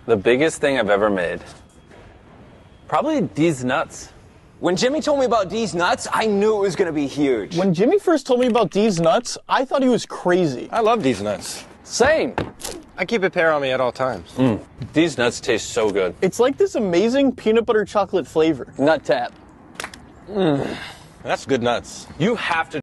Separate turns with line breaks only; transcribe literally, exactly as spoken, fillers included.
The biggest thing I've ever made. Probably these nuts.
When Jimmy told me about Deez nuts, I knew it was going to be huge.
When Jimmy first told me about Deez nuts, I thought he was crazy.
I love Deez nuts.
Same.
I keep a pair on me at all times.
Mm. These nuts taste so good.
It's like this amazing peanut butter chocolate flavor.
Nut tap.
Mm. That's good nuts.
You have to